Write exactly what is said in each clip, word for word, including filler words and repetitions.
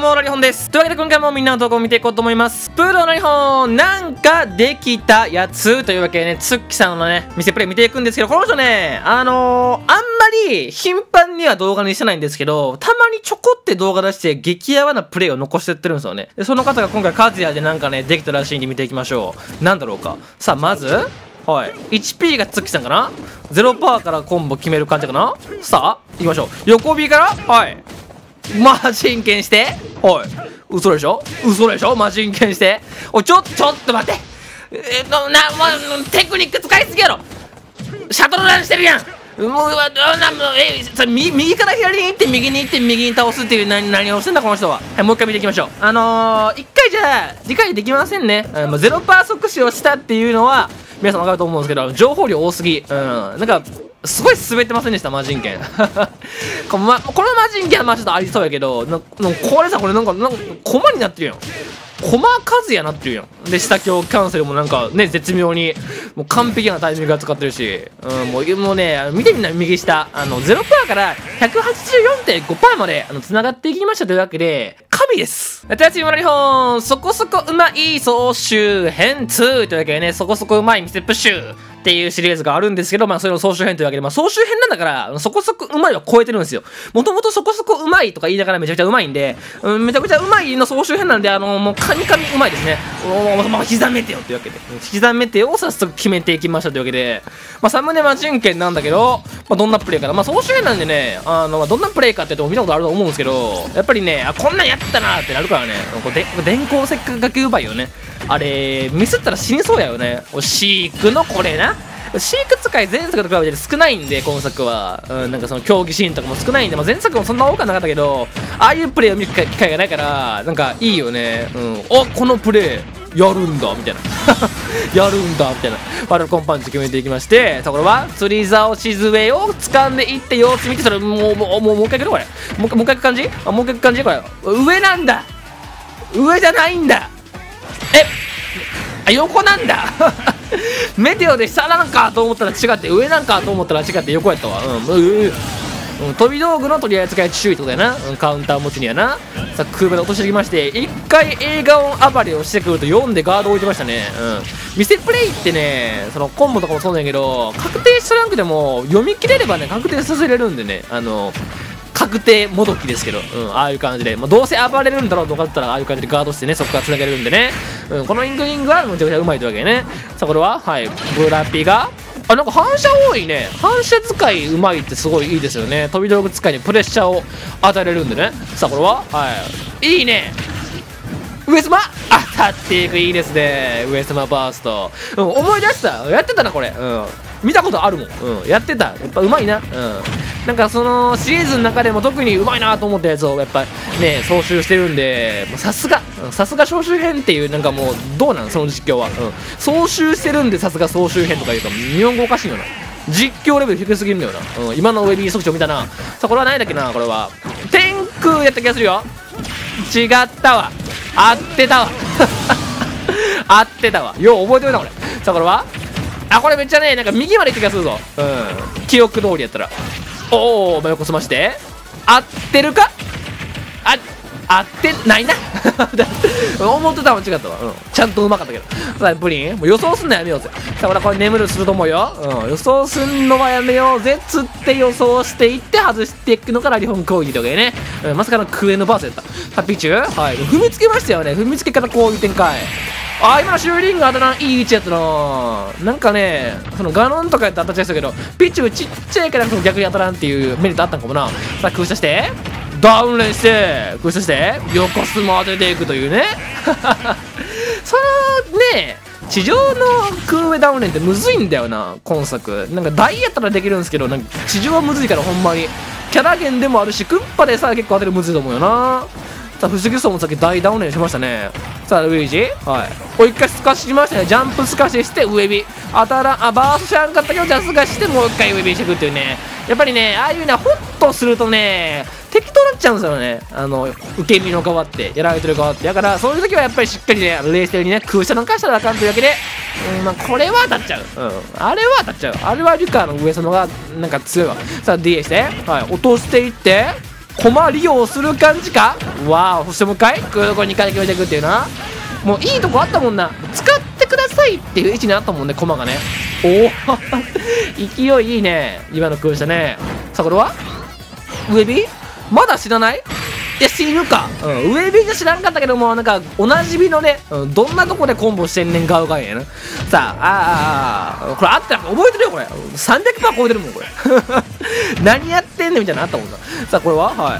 も、ラリホンです。というわけで今回もみんなの投稿を見ていこうと思います。プーロラリホン、なんかできたやつというわけでね、ツッキさんのね、店プレイ見ていくんですけど、この人ね、あのー、あんまり頻繁には動画にしてないんですけど、たまにちょこって動画出して激ヤバなプレイを残してってるんですよね。で、その方が今回カズヤでなんかね、できたらしいんで見ていきましょう。なんだろうか。さあ、まず、はい。いちピー がツッキさんかな ?ゼロパーセント からコンボ決める感じかなさあ、行きましょう。横 B からはい。マジンケンしておい嘘でしょ嘘でしょマジンケンしておいちょちょっと待ってえっとなもうテクニック使いすぎやろシャトルランしてるやんもうなえそれ右右から左に行って右に行って右に倒すっていう何何をしてんだこの人は。はい、もう一回見ていきましょう。あのー、一回じゃあ理解できませんね。あのゼロパーセント即死をしたっていうのは皆さん分かると思うんですけど、情報量多すぎ。うんなんかすごい滑ってませんでした、マジンケン。この、ま、このマジンケンはまあちょっとありそうやけど、なこれさ、これなんか、なんか、コマになってるやん。コマ数やなってるやん。で、下強キャンセルもなんかね、絶妙に、もう完璧なタイミングが使ってるし、うん、もう、もうね、見てみんな右下、あの、ゼロパーセント から ひゃくはちじゅうよんてんごパーセント まで、あの、繋がっていきましたというわけで、神です。やったやつ今の日本、そこそこうまい総集編にというわけでね、そこそこうまい店プッシュっていうシリーズがあるんですけど、まあそれの総集編というわけで、まあ総集編なんだから、そこそこうまいは超えてるんですよ。もともとそこそこうまいとか言いながらめちゃくちゃうまいんで、うん、めちゃくちゃうまいの総集編なんで、あの、もうカニカニうまいですね。おもう刻めてよというわけで、刻めてよを早速決めていきましたというわけで、まあサムネマジンケンなんだけど、まあどんなプレイかな。まあ総集編なんでね、あの、まあ、どんなプレイかって言うと見たことあると思うんですけど、やっぱりね、あ、こんなんやったなーってなるからね、こうで電光石火がけうまいよね。あれ、ミスったら死にそうやよね。シークのこれな。シーク使い前作と比べて少ないんで、今作は。うん、なんかその競技シーンとかも少ないんで、まあ、前作もそんな多くはなかったけど、ああいうプレイを見る機会がないから、なんかいいよね。うん。お、このプレイ、やるんだ、みたいな。やるんだ、みたいな。ファルコンパンチ決めていきまして、さあこれは、釣り竿しずえを掴んでいって様子見て、それ、もう、もう、もう、もう一回来るこれ。もう一回、もう一回行く感じあ、もう一回行く感じこれ。上なんだ上じゃないんだえあ、横なんだメテオで下なんかと思ったら違って上なんかと思ったら違って横やったわ。うん、うんうん、飛び道具の取り扱い注意ってことやな、うん、カウンター持ちにやな。さあ空まで落としてきまして、一回映画音暴れをしてくるとよんでガード置いてましたね。うん、店プレイってね、そのコンボとかもそうなんやけど、確定したランクでも読み切れればね確定させれるんでね、あの確定もどきですけど、うん、ああいう感じで、まあ、どうせ暴れるんだろうとかだったらああいう感じでガードしてね、そこから繋げれるんでね、うん、このイングリングはめちゃくちゃうまいというわけでね。さあこれははいブラピがあ、なんか反射多いね。反射使いうまいってすごいいいですよね。飛び道具使いにプレッシャーを与えれるんでね。さあこれははいいいね上様当たっていく、いいですね上様バースト、うん、思い出した、やってたなこれ、うん、見たことあるもん、うん、やってた、やっぱうまいな、うん、なんかそのシリーズの中でも特にうまいなと思ったやつをやっぱね総集してるんで、さすがさすが総集編っていう、なんかもうどうなんその実況は、うん、総集してるんでさすが総集編とか言うと日本語おかしいよな、実況レベル低すぎるんだよな、うん、今のウェビー速聴見たな。さあこれは何だっけな、これは天空やった気がするよ。違ったわ、合ってたわ合ってたわ、よう覚えておいたこれ。さあこれはあ、これめっちゃね、なんか右まで行った気がするぞ、うん、記憶通りやったら。おお、真横すまして合ってるか、あ合ってないな思ってたもん違ったわ、うん、ちゃんとうまかったけど。さあプリンもう予想すんのやめようぜ。さあこれこれ眠るすると思うよ、うん、予想すんのはやめようぜつって予想していって外していくのから日本攻撃というわけでね、うん、まさかのクエのバースやった。さあピチューはい踏みつけましたよね。踏みつけ方こういう展開。あー今のシューリング当たらん、いい位置やったな。なんかねそのガノンとかやったら当たっちゃいそうけど、ピチューちっちゃいからその逆に当たらんっていうメリットあったんかもな。さあ空射してダウンレンして空射して横スマ当てていくというねそのね地上の空上ダウンレンってむずいんだよな今作。なんか大やったらできるんですけど、なんか地上はむずいからほんまにキャラゲンでもあるしクッパでさ結構当てるむずいと思うよな。さあ不思議そうもさっき大ダウンレンしましたね。さあルイージはいもう一回スカッシュしましたね。ジャンプスカッシュして上火当たらん、あバースしやんかったけどジャスカッシュしてもう一回上火していくっていうね。やっぱりねああいうねホッとするとね適当になっちゃうんですよね、あの受け身の側ってやられてる側って。だからそういう時はやっぱりしっかりね冷静にね空射なんかしたらあかんというわけで、うん、まあこれは当たっちゃう、うん、あれは当たっちゃう、あれはリュカの上様がなんか強いわ。さあ ディーエー してはい落としていって駒利用する感じか。わあ、そしてもう一回空洞にかい決めていくっていうな。もういいとこあったもんな。使ってくださいっていう位置にあったもんね、駒がね。おお勢いいいね、今の空射ね。さあこれは上 B？ まだ知らない？いや知るか、うん、上 B じゃ知らんかったけども、なんかおなじみのね、うん、どんなとこでコンボしてんねんガウガウやな。さあ、ああ、これあったら覚えてるよ、これ。さんびゃくパーセント 超えてるもん、これ。何やってんねんみたいなのあったもんな。さあ、これははい。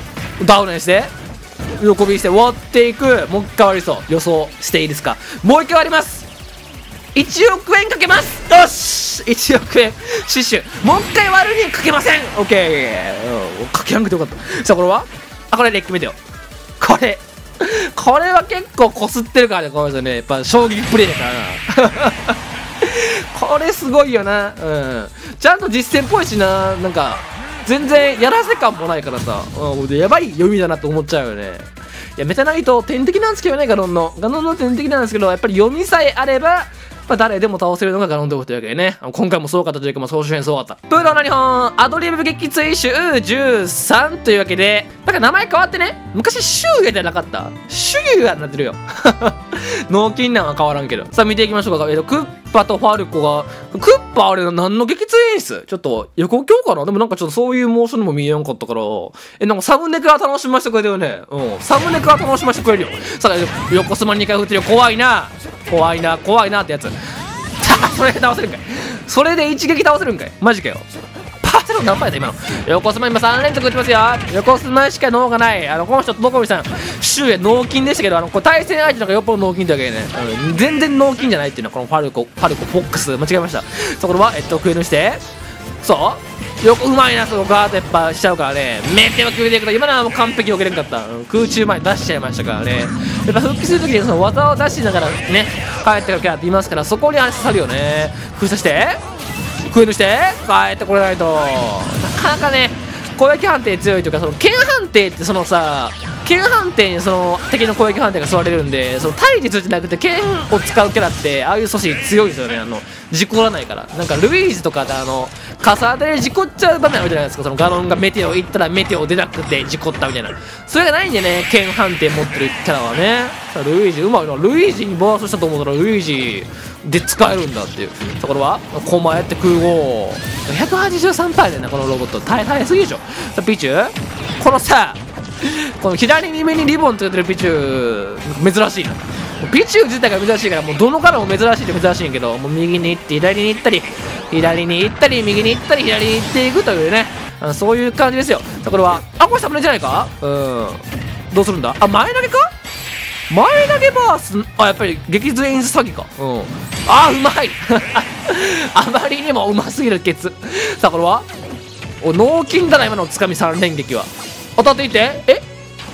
ダウンにして、横火して割っていく。もう一回割りそう。予想していいですか？もう一回割ります。いちおくえんかけます。よし !いちおくえん。シュッシュ。もう一回割るにかけません。オッケー。うん、かけなくてよかった。さあ、これはあ、これレッキメテオ。これ。これは結構こすってるからね、この人ね。やっぱ衝撃プレイだからな。これすごいよな。うん。ちゃんと実践っぽいしな。なんか、全然やらせ感もないからさ。うん、やばい読みだなって思っちゃうよね。いや、メタナイト天敵なんですけどね、ガノンの。ガノンの天敵なんですけど、やっぱり読みさえあれば、まあ、誰でも倒せるのがガノンドフというわけでね。今回もすごかったというか、まあ、総集編すごかった。プロの日本、アドリブ撃墜集じゅうさんというわけで、なんか名前変わってね、昔シュウエじゃなかった？シュユアになってるよ。脳筋なんは変わらんけど。さあ見ていきましょうか。えっと、クッパとファルコが、クッパあれ何の撃墜演出？ちょっと予告今日かな？でもなんかちょっとそういうモーションにも見えなかったから、え、なんかサムネから楽しませてくれてるよね。うん。サムネから楽しませてくれるよ。さあ、横スマにかい振ってるよ。怖いな。怖いな、怖いなってやつ。それで倒せるんかい。それで一撃倒せるんかい。マジかよ。パーセント何パーやった今の。横スマ今さん連続打ちますよ。横スマしか脳がない。あの、この人、ボコミさん、シュウや脳筋でしたけど、あの、これ対戦相手の方がよっぽど脳筋というわけでね、あの全然脳筋じゃないっていうのは、このファルコ、ファルコ、フォックス、間違えました。そこは、えっと、クエヌして、そう横うまいな、そこガーッとやっぱしちゃうからね。メテオ決めていくと、今のはもう完璧避けれんかった。うん、空中前に出しちゃいましたからね。やっぱ復帰するときにその技を出しながらね、帰ってくるキャラって言いますから、そこに足刺さるよね。封鎖して、クエヌして、帰ってこれないと。なかなかね、攻撃判定強いというか、その剣判定ってそのさ、剣判定にその敵の攻撃判定が座れるんで、その体術じゃなくて剣を使うキャラってああいう阻止強いですよね。あの事故らないから。なんかルイーズとかであの傘当たりで事故っちゃう場面あるじゃないですか。そのガノンがメテオ行ったらメテオ出なくて事故ったみたいな、それがないんでね、剣判定持ってるキャラはね。さあルイージうまいな。ルイージにバーストしたと思ったらルイージで使えるんだっていうところはコマやって空砲 ひゃくはちじゅうさんパーセント だよね、このロボット。大変すぎでしょ。さあピチュー、このさこの左耳にリボンつけてるピチュー珍しいな。ピチュー自体が珍しいから、もうどのからも珍しいって珍しいんやけど、もう右に行って左に行ったり左に行ったり右に行ったり左に行っていくというね、あそういう感じですよ。さあこれはあ、これサムネじゃないか。うんどうするんだ。あ、前投げか。前投げバース、あ、やっぱり激痛演出詐欺か。うんあーうまいあまりにもうますぎるケツ。さあこれはお脳筋だな、今のつかみさん連撃は。当たっていて、え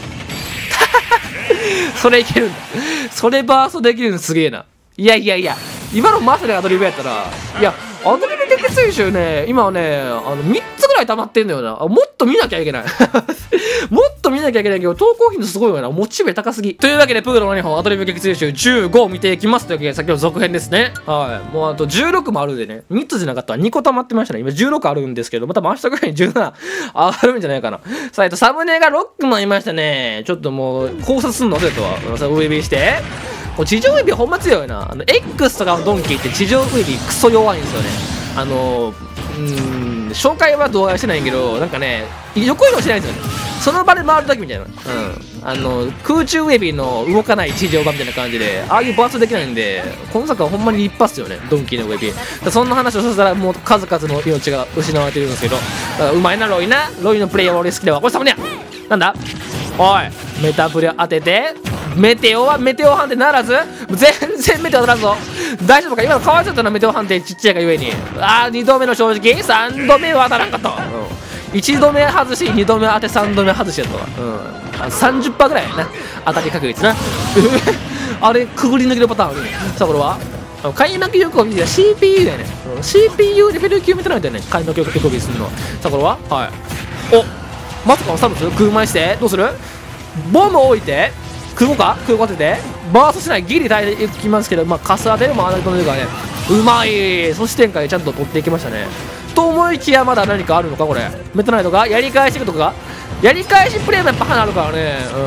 それいけるんだ。それバーストできるのすげえな。いやいやいや、今のマスでアドリブやったら、いやアドリブ撃墜集ね、今はね、あのみっつぐらい溜まってんのよな。もっと見なきゃいけないもっと見なきゃいけないけど、投稿頻度すごいよな。モチベ高すぎ。というわけで、プーロのにほんアドリブ撃墜集じゅうごを見ていきますというわけで、先ほど続編ですね。はい。もうあとじゅうろくもあるんでね、みっつじゃなかったらにこ溜まってましたね。今じゅうろくあるんですけど、また明日ぐらいにじゅうななあるんじゃないかな。さあ、えっと、サムネがろっくもいましたね。ちょっともう考察すんの忘れたわ。さあ、上火して。これ地上ウェビーほんま強いな。あの X とかのドンキーって地上ウェビークソ弱いんですよね。あのー、うーん紹介は動画してないけど、なんかね横移動してないんですよね。その場で回るだけみたいな。うんあの空中ウェビーの動かない地上版みたいな感じで、ああいうバーストできないんで、今作はほんまに立派っすよね、ドンキーのウェビー。そんな話をさせたらもう数々の命が失われてるんですけど、だからうまいなロイな。ロイのプレイは俺好きだわ。これサムネやなんだ。おいメタプレ当てて、メテオはメテオ判定ならず、全然メテオ当たらんぞ。大丈夫か。今のかわいそうだったな、メテオ判定ちっちゃいがゆえに。ああにどめの正直、さんどめは当たらんかった。うん、いちどめ外しにどめ当てさんどめ外しやったわ。うん、さんじゅっパーセント ぐらいやな、当たり確率なあれくぐり抜けるパターンあるね。さあこれは開幕予告を見てた シーピーユー だよね。 シーピーユー レベルきゅう見てないんだよね、開幕予告するのは。さあこれははいおまさかのサブス空前してどうする。ボム置いて空母か空母当ててバーストしないギリ耐えていきますけど、まあカス当てるも当たり飛んでるからね、うまい。そして展開ちゃんと取っていきましたね。と思いきやまだ何かあるのかこれ。メタナイトがやり返していくとかやり返しプレーもやっぱ花あるからね、うん、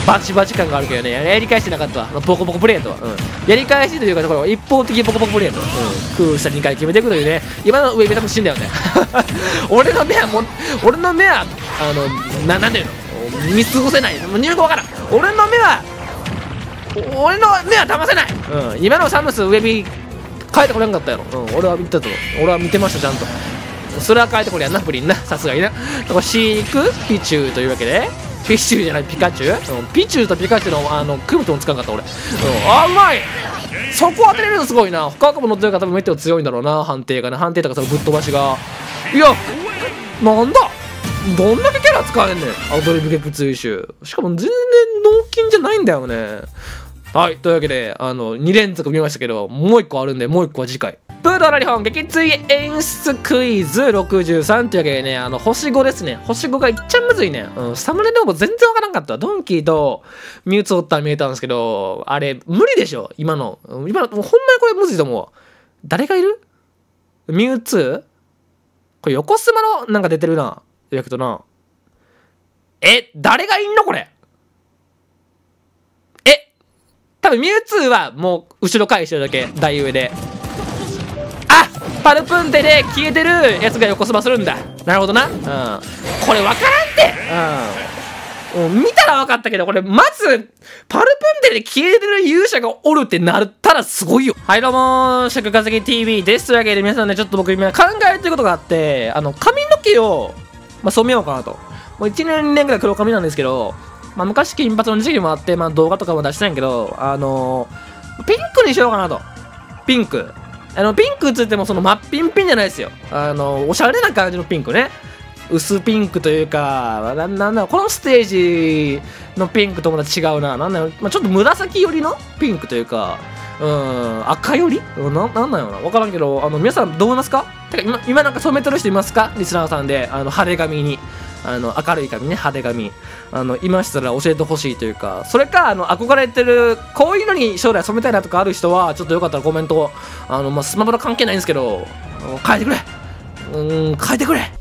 バチバチ感があるけどね、やり返してなかったわ、ボコボコプレーとは、うん、やり返しというか、これ一方的ボコボコプレーと、うん、空下にかい決めていくというね、今の上目多分死んだよね。俺の目はもう、俺の目は、あの、ななんていうの、見過ごせない、もう入語わからん、俺の目は、俺の目は騙せない、うん、今のサムス上見変えてこれなかったやろ、うん、俺は見たと、俺は見てました、ちゃんと。それは変えてこれやんな、プリンな、さすがにな。これシークピチューというわけで、ピチューじゃない、ピカチュウ、うん、ピチューとピカチュウのあの組むともつかんかった俺、うん、あうまい、そこ当てれるのすごいな。他かも乗ってるから多分めっちゃ強いんだろうな、判定がね、判定とかそのぶっ飛ばしが、いやなんだ、どんだけキャラ使えんねん、アドリブ撃墜手、しかも全然脳筋じゃないんだよね。はい、というわけで、あの、に連続見ましたけど、もういっこあるんで、もういっこは次回。プードラ日本撃墜演出クイズろくじゅうさんというわけでね、あの、星ごですね。星ごがいっちゃむずいね。うん、サムネでも全然わからんかった。ドンキーとミュウツーおったら見えたんですけど、あれ、無理でしょ今の。今の、ほんまにこれむずいと思う。誰がいるミュウツーこれ横スマのなんか出てるな。やけどな。え、誰がいんのこれ。多分ミュウツーはもう後ろ返してるだけ、台上で。あ、パルプンテで消えてるやつが横スマするんだ。なるほどな。うん。これ分からんて。うん。見たら分かったけど、これまずパルプンテで消えてる勇者がおるってなったらすごいよ。はいどうも、尺稼ぎ ティーブイ です。というわけで皆さんね、ちょっと僕今考えてることがあって、あの髪の毛をまあ染めようかなと。もういちねんにねんぐらい黒髪なんですけど。まあ昔金髪の時期もあって、まあ動画とかも出したんやけど、あのー、ピンクにしようかなと。ピンク。あの、ピンクつってもその真っピンピンじゃないですよ。あのー、おしゃれな感じのピンクね。薄ピンクというか、な、なんだろう、このステージのピンクとまた違うな。なんだろう、まあ、ちょっと紫寄りのピンクというか、うん、赤寄りな、なんだよな。わからんけど、あの、皆さんどう思いますか？てか、今、今なんか染めてる人いますか？リスナーさんで、あの、派手髪に。あの明るい髪ね、派手髪、あのいましたら教えてほしいというか、それかあの憧れてるこういうのに将来染めたいなとかある人はちょっとよかったらコメントを、あの、まあ、スマブラ関係ないんですけど変えてくれ、うん変えてくれ